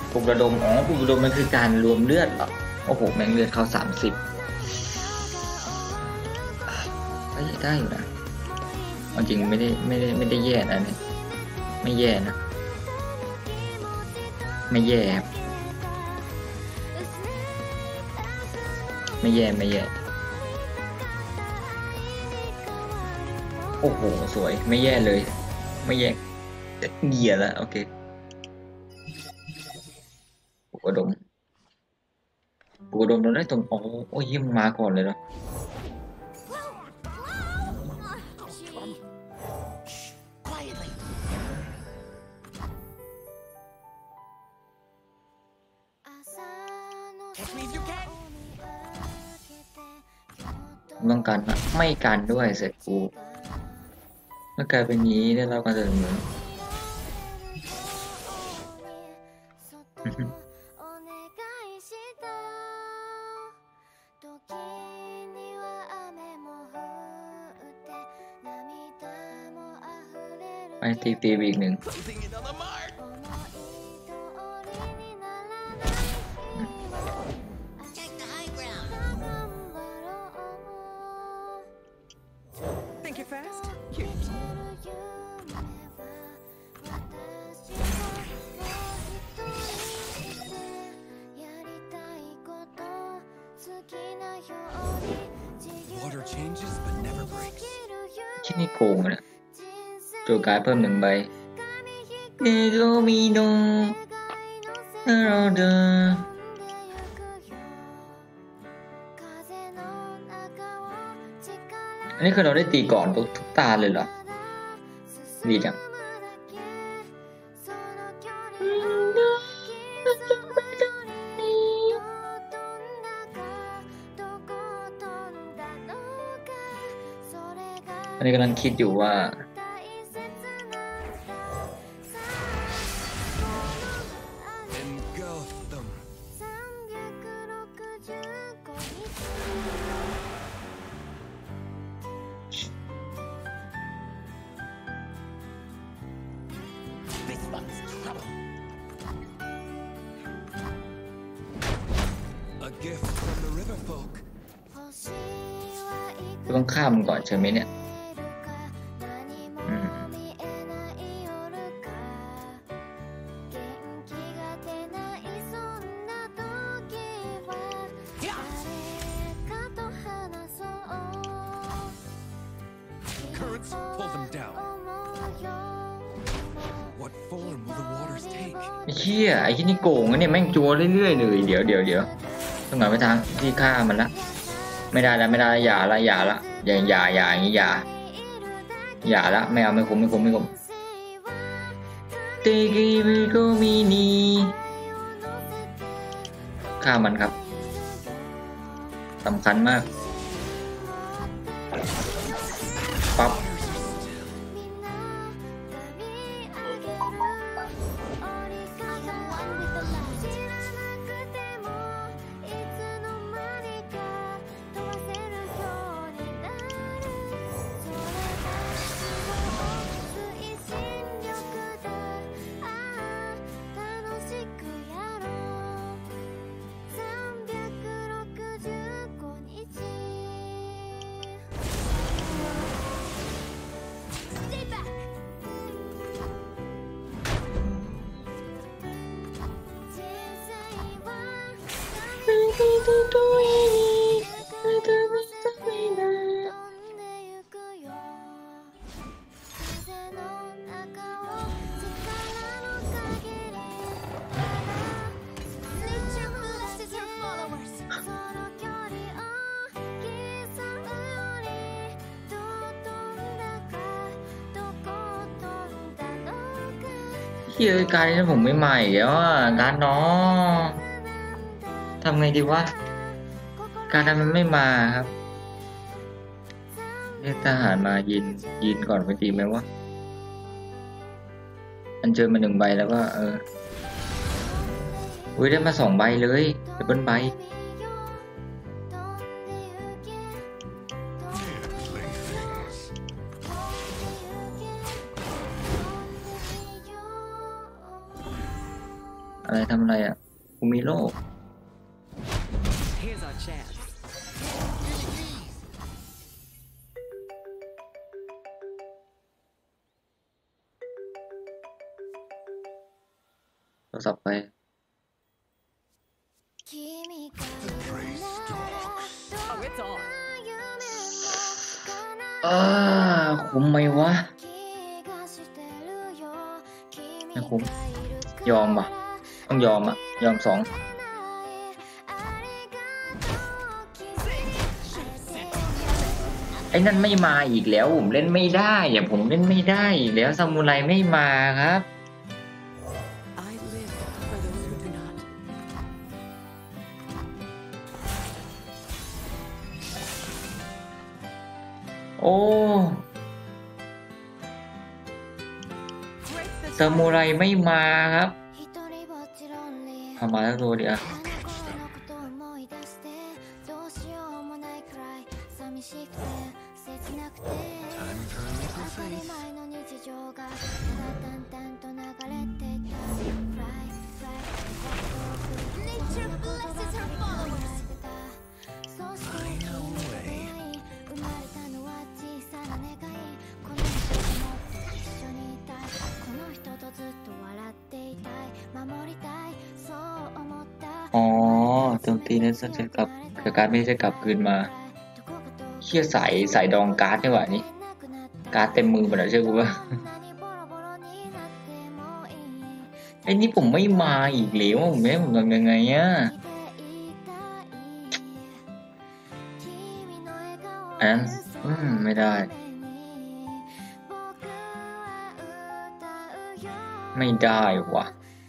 ปลุกระดมอ๋อปลุกระดมมันคือการรวมเลือดเหรอโอ้โหแม่งเลือดเขา30ได้อยู่นะจริงไม่ได้แย่นะเนี่ยไม่แย่นะไม่แย่ครับไม่แย่โอ้โหสวยไม่แย่เลยไม่แย่เหยียแล้วโอเคปลุกระดมเราได้ตรงโอ้ยยิ่งมาก่อนเลยเนาะต้องการไม่การด้วยเสร็จกูเมื่อกลายเป็นนี้ได้รับการเสนอไปตีอีกหนึ่งชิ้นนี้โกงนะโจการเพิ่ม1 ใบเดโดมิโนเราเดออันนี้คือเราได้ตีก่อนทุกตาเลยเหรอดีจังอันนี้กำลังคิดอยู่ว่าต้องข้ามก่อนใช่ไหมเนี่ยเฮียไอ้ที่นี่โกงนะเนี่ยแม่งจัวเรื่อยๆเลยเดี๋ยวต้องหาไปทางที่ฆ่ามันละไม่ได้อย่าอย่างนี้อย่าละไม่เอาไม่คุ้มเตกิมิโกมินีฆ่ามันครับสำคัญมากปั๊บที่การนี้ผมไม่ใหม่แล้วอ่ะการน้องทำไงดีวะการนั้นมันไม่มาครับเรียกทหารมายินก่อนไปตีไหมวะอันเจอมา1 ใบแล้วก็อุ้ยได้มา2 ใบเลยดับเบิลใบอะไรทำอะไรอ่ะกูมีโล่โทรศัพท์ไปคุ้มไหมวะไม่คุ้มยอมป่ะต้องยอมอ่ะยอม2ไอ้นั่นไม่มาอีกแล้วผมเล่นไม่ได้อย่าผมเล่นไม่ได้อีกแล้วซามูไรไม่มาครับโอ้ซามูไรไม่มาครับทำมาแล้วตัวเดียวอ๋อโจมตีนั้นจะกลับการไม่จะกลับคืนมาเชี่ยใส่ดองการ์ดนี่หว่านี่การ์ดเต็มมือหมดแล้วเชื่อกูว่าไอ้นี่ผมไม่มาอีกแล้วผมทำยังไงอ่ะอันนั้นไม่ได้ว่ะ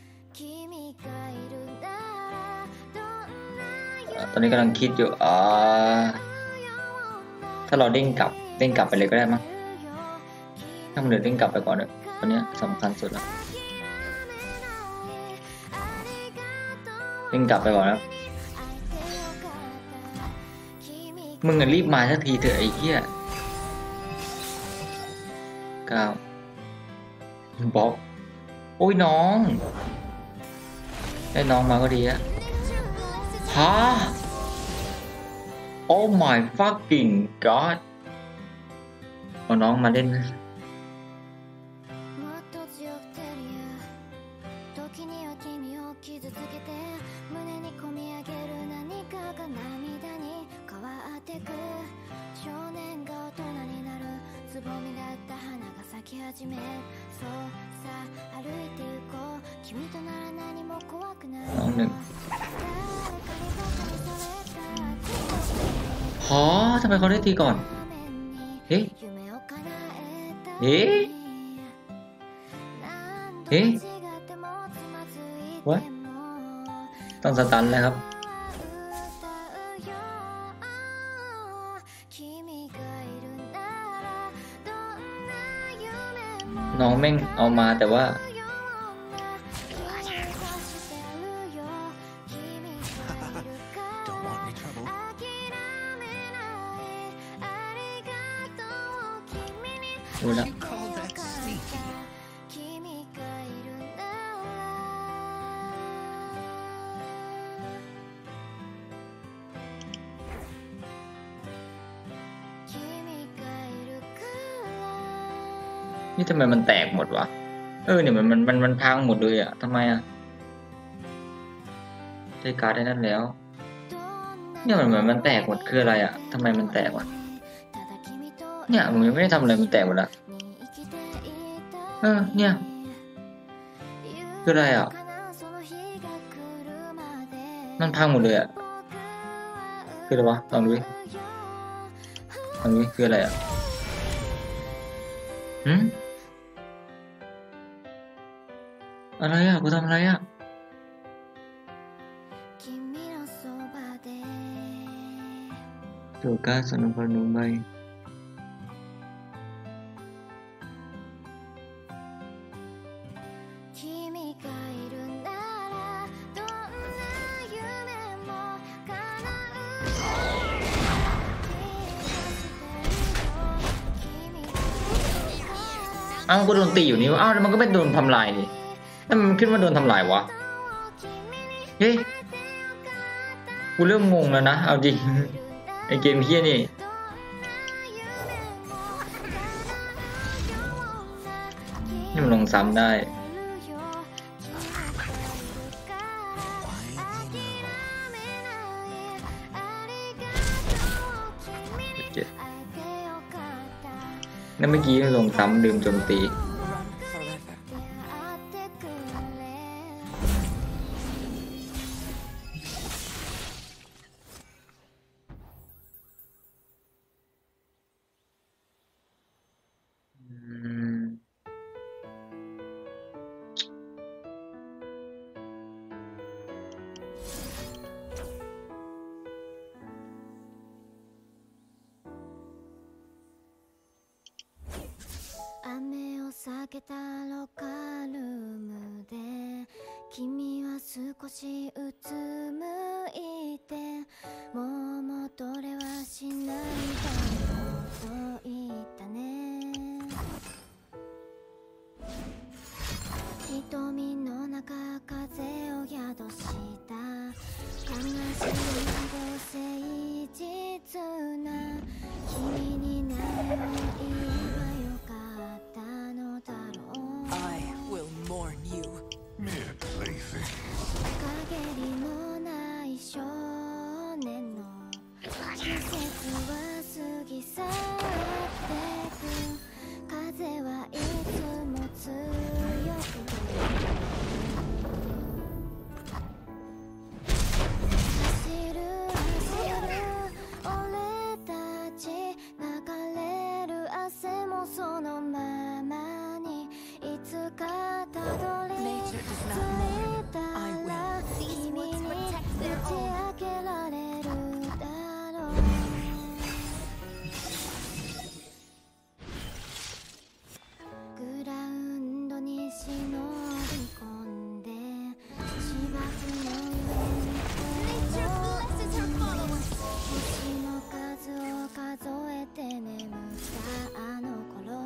ตอนนี้กำลังคิดอยู่ถ้าเราเด้งกลับไปเลยก็ได้มั้งถ้ามันเด้งกลับไปก่อนเลยตอนนี้สำคัญสุดแล้วเด้งกลับไปก่อนแล้วมึงรีบมาสักทีเถอะไอ้เหี้ย9บอกโอ้ยน้องได้น้องมาก็ดีอะฮะ Oh my fucking god เอาน้องมาเล่นน้องหนึ่งทำไมเขาได้ตีก่อนเฮ้วะต้องสตันเลยครับน้องแม่งเอามาแต่ว่าดูแล้วนี่ทำไมมันแตกหมดวะเนี่ยมันพังหมดเลยอ่ะทำไมอ่ะใช้การ์ดได้นั่นแล้วเนี่ยมันแตกหมดคืออะไรอ่ะทำไมมันแตกวะเนี่ยผมยังไม่ได้ทำอะไรมันแตกหมดละเนี่ยคืออะไรอ่ะมันพังหมดเลยอ่ะคืออะไรวะลองดูคืออะไรอ่ะอะไรอ่ะกูทำอะไรอ่ะโจก้าสนุกพนุใบกูโดนตีอยู่นี่แล้วมันก็ไม่โดนทำลายนี่แล้วมันขึ้นว่าโดนทำลายวะเฮ้ยกูเริ่มงงแล้วนะเอาจริงไอเกมเฮี้ยนี่มันลงซ้ำได้นั่นเมื่อกี้มันลงซ้ำลืมโจมตี避けたロッカールームで君は少しうつむいてもう戻れはしないだろうと言ったね瞳の中風を宿した悲しいけど誠実な君になればよかった I will mourn you. 陰りのない少年の季節は過ぎ去ってく風はいつも強く走る俺たち流れる汗もそのままにいつかたどり着いたら君に打ち明けられるだろうグラウンドに忍び込んで芝生の上に星の数を数えて眠ったあの頃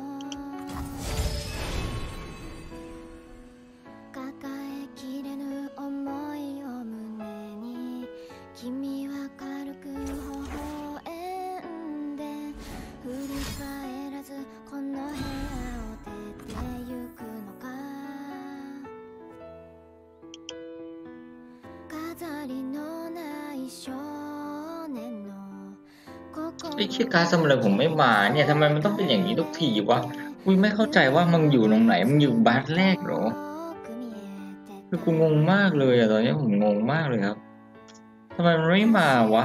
抱えきれぬ思いを胸に君は軽く微笑んで振り返らずこの部屋を出てゆくのか飾りのない少年のไอ้เชี่ยการ์ดทำอะไรผมไม่มาเนี่ยทำไมมันต้องเป็นอย่างนี้ทุกทีวะกูไม่เข้าใจว่ามันอยู่ตรงไหนมันอยู่บาร์แรกเหรอคือกูงงมากเลยอะตอนนี้ผมงงมากเลยครับทำไมมันไม่มาวะ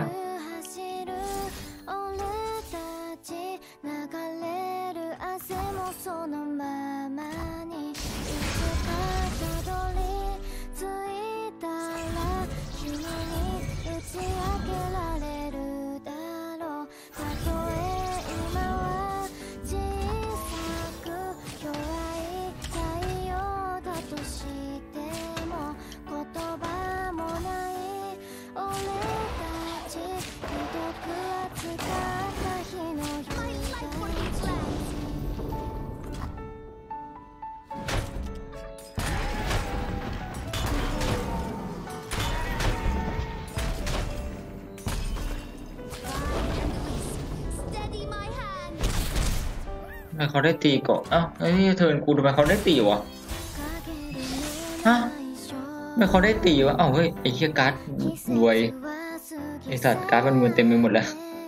ทำไมเขาได้ตีก่อนเอ้าไอ้นี่เทิร์นกูทำไมเขาได้ตีวะฮะทำไมเขาได้ตีวะเอ้าเฮ้ยไอ้เหี้ยการ์ดรวยไอ้สัตว์การ์ดมันมือเต็มไปหมดแล้ว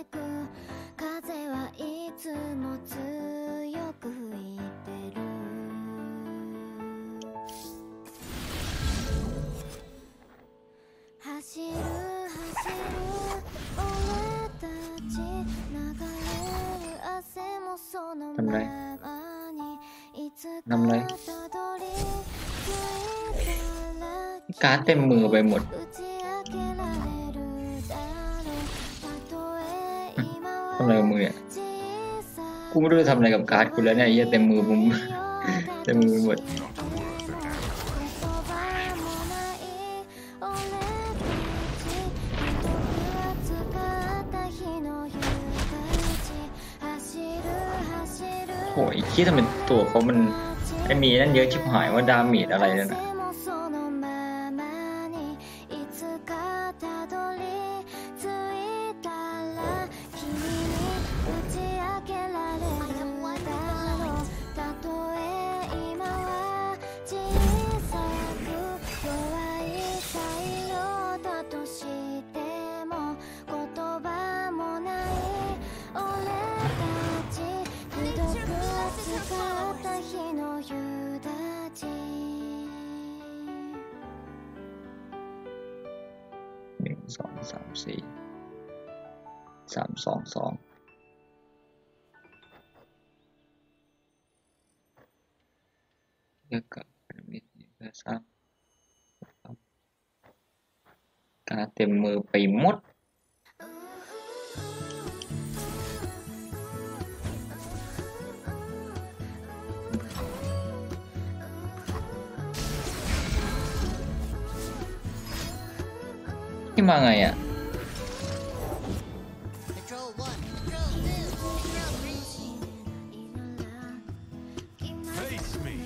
ทำไรการ์ดเต็มมือไปหมดทำอะไรกับมือเนี่ยกูไม่รู้จะทำอะไรกับการ์ดกูแล้วเนี่ยเหี้ยเต็มมือผมเต็มมือไปหมดโอ้ยคิดทำเป็นตัวเขามันไอ้มีนั่นเยอะชิบหายว่าดาเมจอะไรนั่นน่ะ 3 4 3 2 2เกี่ยวกับมิตรเพื่อสร้างการเต็มมือไปหมดที่มาไงอ่ะ Control 1, Control 2, Control 3. Face me.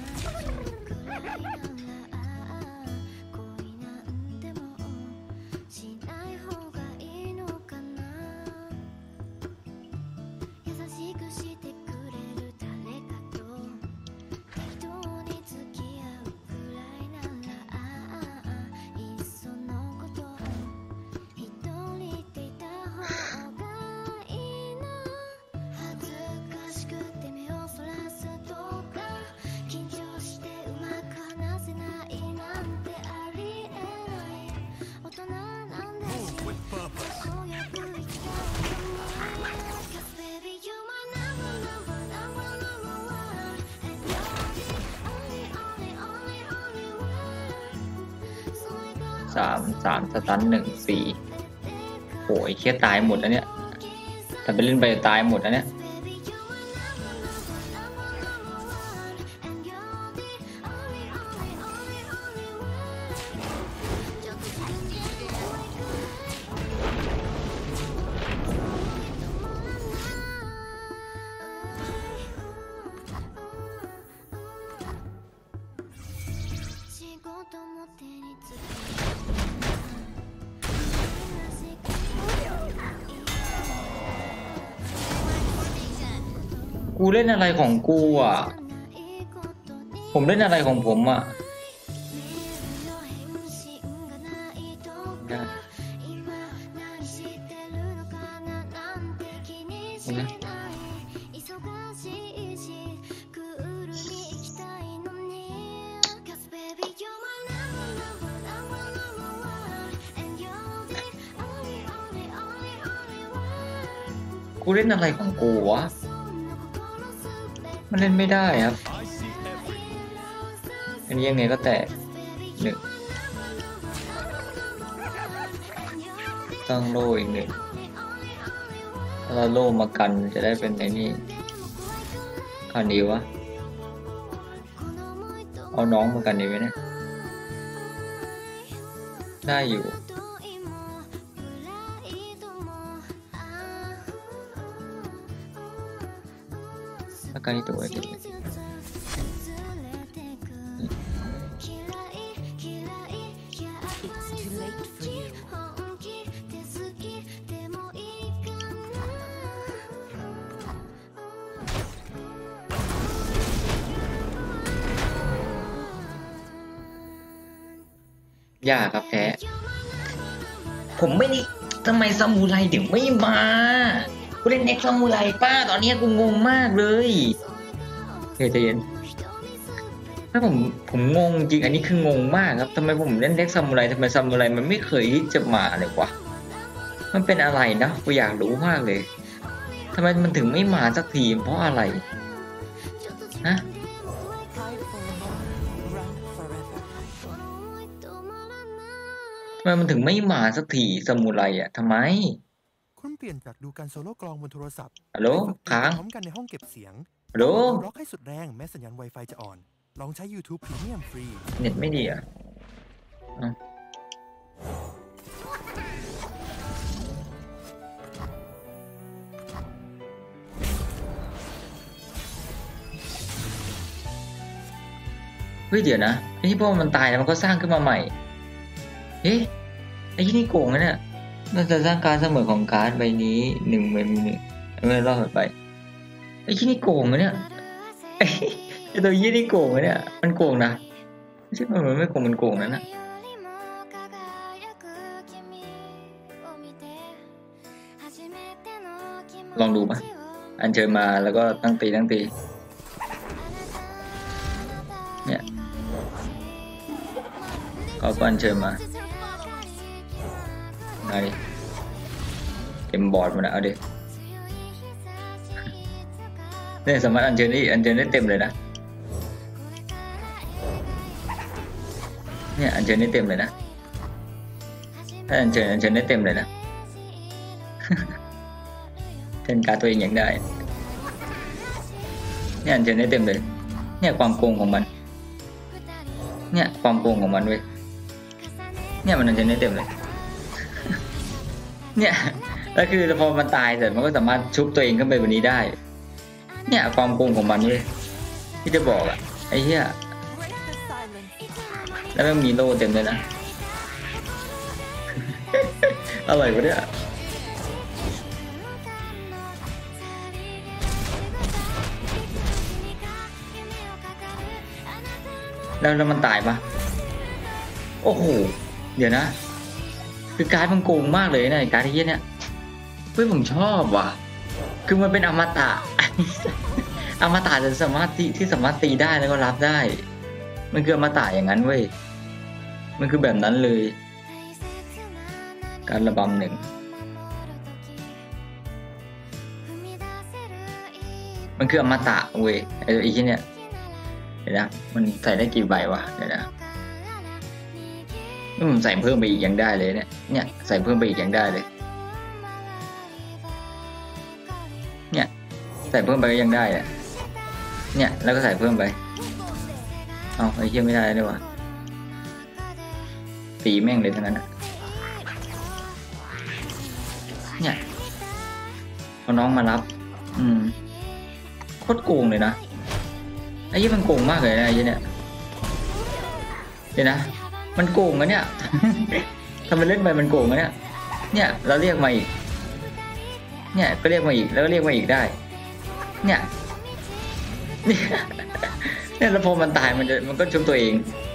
3 สตัน 1 4โอ้ยเคียตายหมดแล้วเนี่ยแต่ไปเล่นไปตายหมดแล้วเนี่ยกูเล่นอะไรของกูอ่ะผมเล่นอะไรของผมอ่ะกูเล่นอะไรของกูวะมันเล่นไม่ได้ครับ I see everything. อันนี้ยังไงก็แตก1ตั้งโล่อีก1ถ้าเราโล่มากันจะได้เป็นไอ้นี่คราวนี้วะเอาน้องมากันดีไหมเนี่ยได้อยู่แล้วกันที่ตัวไอ้ตัว It's too late for you. ยากครับแพ้ผมไม่ได้ทำไมซามูไรถึงไม่มากูเล่นเน็กซามูไรป้าตอนนี้กูงงมากเลยเฮ้ยใจเย็นถ้าผมงงจริงอันนี้คืองงมากครับทำไมผมเล่นเน็กซามูไรทำไมซามูไรมันไม่เคยที่จะมาเลยวะมันเป็นอะไรนะกูอยากรู้มากเลยทำไมมันถึงไม่มาสักทีเพราะอะไรฮะ Hide for a moment, run forever. ทำไมมันถึงไม่มาสักทีซามูไรอ่ะทำไมคุณเปลี่ยนจากดูการโซโล่กลองบนโทรศัพท์ฮัลโหลไปฝึกค้างพร้อมกันในห้องเก็บเสียงฮัลโหลล็อกให้สุดแรงแม้สัญญาณ Wi-Fi จะอ่อน ลองใช้ YouTube Premium ฟรีเน็ตไม่ดีอ่ะเฮ้ยเดี๋ยวนะไอ้ที่พวกมันตายแล้วมันก็สร้างขึ้นมาใหม่เฮ้ยไอ้ที่นี่โกงนะเนี่ยน่าจะสร้างการเสมอของการ์ดใบนี้1 ใบไม่รอดไปไอ้ที่นี่โกงนะเนี่ยไอ้ตัวยี่นี่โกงนะเนี่ยมันโกงนะไม่ใช่มันไม่โกงมันโกงนะน่ะลองดูป่ะอัญเชิญมาแล้วก็ตั้งตีเนี่ยก็อัญเชิญมาดิเต็มบอร์ดหมดแล้วเอาดิเนี่ยสามารถอัญเชิญได้เต็มเลยนะเนี่ยอัญเชิญได้เต็มเลยนะถ้าอัญเชิญได้เต็มเลยนะเทนการตัวเองอย่างได้เนี่ยอัญเชิญได้เต็มเลยเนี่ยความโกงของมันเนี่ยความโกงของมันเว้ยเนี่ยมันอัญเชิญได้เต็มเลยเนี่ยแล้วคือพอมันตายเสร็จมันก็สามารถชุบตัวเองขึ้นไปบนนี้ได้เนี่ยความโกงของมันเว้ยที่จะบอกอะไอ้เหี้ย Break the silence. แล้วมันมีโล่เต็มเลยนะ อร่อยวะเนี่ยแล้วมันตายปะโอ้โหเดี๋ยวนะคือการ์ดมันโกงมากเลยนะการ์ดที่เนี่ยเฮ้ยผมชอบว่ะคือมันเป็นอมตะ อมตะจะสามารถที่สามารถตีได้แล้วก็รับได้มันคืออมตะอย่างนั้นเว้ยมันคือแบบนั้นเลยการระบำหนึ่งมันคืออมตะเว้ยไอ้ที่เนี่ยเดี๋ยวนะมันใส่ได้กี่ใบวะเดี๋ยวนะนี่ผมใส่เพิ่มไปอีกยังได้เลยเนี่ยใส่เพิ่มไปอีกยังได้เลยเนี่ยใส่เพิ่มไปก็ยังได้อะเนี่ยแล้วก็ใส่เพิ่มไปเอาไอ้เหี้ยไม่ได้เลยวะตีแม่งเลยทั้งนั้นนะเนี่ยพอน้องมารับโคตรโกงเลยนะไอ้ยี่มันโกงมากเลยนะไอ้ยี่เนี่ยเดี๋ยวนะมันโกงนะเนี่ย ทำไมเล่นไปมันโกงนะเนี่ยเราเรียกมาอีกเนี่ยก็เรียกมาอีกแล้วก็เรียกมาอีกได้เนี่ยเนี่ยแล้วพอมันตายมันก็ชุบตัวเอง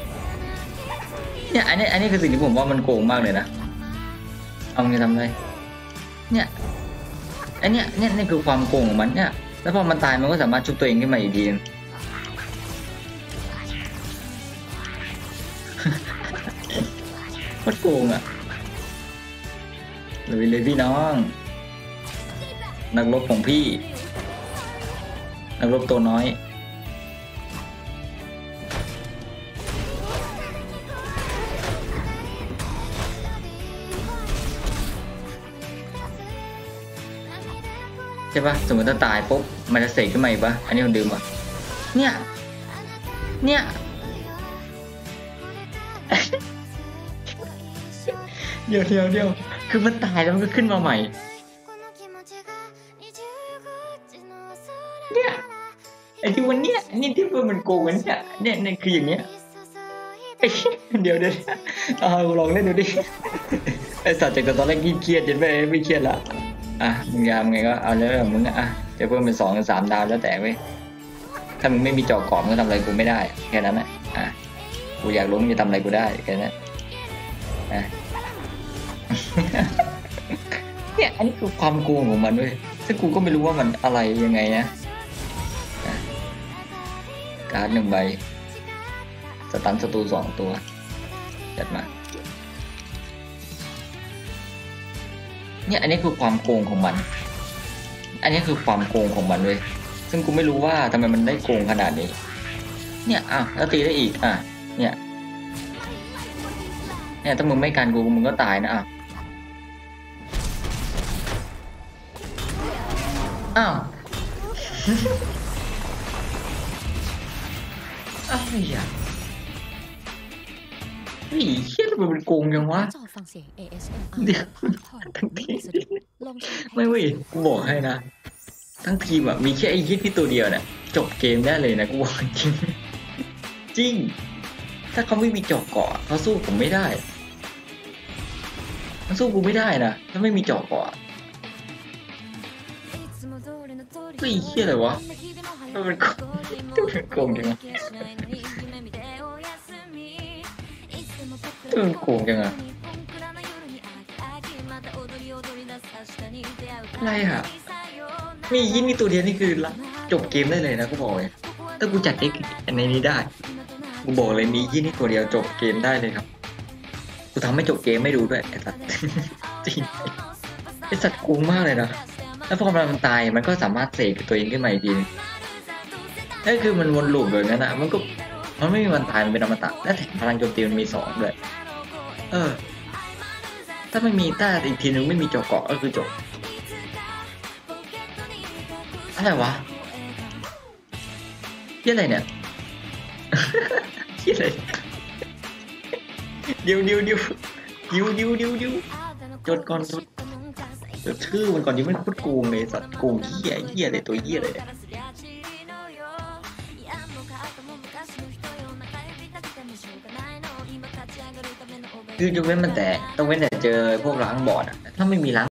เนี่ยอันนี้คือสิ่งที่ผมว่ามันโกงมากเลยนะเอาไงทำไรเนี่ยอันเนี้ยนี่คือความโกงของมันเนี่ยแล้วพอมันตายมันก็สามารถชุบตัวเองขึ้นมาอีกทีโคตรโกงอ่ะเลยพี่น้องนักรบของพี่นักรบตัวน้อยใช่ปะสมมติถ้าตายปุ๊บมันจะเสกขึ้นมาอีกปะอันนี้คนดื่มปะเนี่ยเดี๋ยวคือมันตายแล้วมันก็ขึ้นมาใหม่เนี่ยไอ้ที่วันเนี้ยนี่ที่มันโกงกันเนี่ยคืออย่างเงี้ยเดี๋ยวลองเล่นดูดิไอ้สัตว์จากตอนแรกเครียดจนไม่เครียดละอ่ะมึงยามไงก็เอาแล้วมึงอ่ะจะเพิ่มเป็น2 ถึง 3 ดาวแล้วแต่เว้ยถ้ามึงไม่มีจอกรอบมึงก็ทำอะไรกูไม่ได้แค่นั้นแหละอ่ะกูอยากรู้มึงจะทำอะไรกูได้แค่นั้นอ่ะ เนี่ยอันนี้คือความโกงของมันด้วยซึ่งกูก็ไม่รู้ว่ามันอะไรยังไงนะการ์ด1 ใบสตันศัตรู2 ตัวจัดมาเนี่ยอันนี้คือความโกงของมันอันนี้คือความโกงของมันเลยซึ่งกูไม่รู้ว่าทำไมมันได้โกงขนาดนี้เนี่ยแล้วตีได้อีกเนี่ยถ้ามึงไม่กันกูมึงก็ตายนะอ้าวอะไรอ่ะเฮ้ยเชี่ยทำไมมันโกงจังวะเดี๋ยวทั้งทีมไม่เว้ยกูบอกให้นะทั้งทีมอ่ะมีแค่ไอ้ยิปที่ตัวเดียวเนี่ยจบเกมได้เลยนะกูบอกจริงถ้าเขาไม่มีจอกเกาะเขาสู้ผมไม่ได้เขาสู้กูไม่ได้นะถ้าไม่มีจอกเกาะเฮ้ยเชี่ยอะไรวะมันโกงจังวะมันโกงจังอะอะไรอ่ะมียินนี่ตัวเดียวนี่คือจบเกมได้เลยนะกูบอกเลยถ้ากูจัดเด็กในนี้ได้กูบอกเลยมียินนี่ตัวเดียวจบเกมได้เลยครับกูทำให้จบเกมไม่ดูด้วยไอ้สัสจริงไอสัตว์โกงมากเลยนะแล้วพอมันตายมันก็สามารถเสกตัวเองขึ้นมาอีกทีนึงนั่นคือมันวนลูปแบบนั้นนะมันไม่มีวันตายมันเป็นอมตะและแถมพลังโจมตีมันมี2ด้วยถ้าไม่มีต้าอีกทีนึงไม่มีเจาะเกาะก็คือจบอะไรวะเหี้ยอะไรเนี่ย เหี้ยอะไรเดี๋ยวจดก่อนจดชื่อมันก่อนที่มันโคตรโกงเลยสัตว์โกงเหี้ยอะไรตัวเหี้ยอะไรเนี่ยคือยกเว้นมันแต่ต้องเว้นแต่เจอพวกล้างบอร์ดอะถ้าไม่มีล้าง